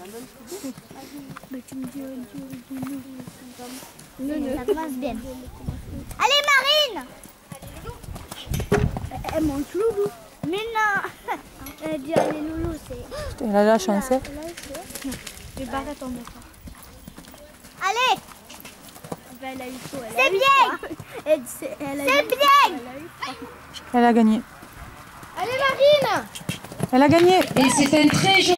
tu me dis non. Ça commence bien. Allez Marine. Elle monte Loulou. Mais non. Elle dit allez Loulou, c'est... Elle a la chance. Je vais barrer ton métro. Allez. Elle a eu chaud. C'est bien. C'est bien. Elle a gagné. Allez Marine. Elle a gagné. Et c'est un très joli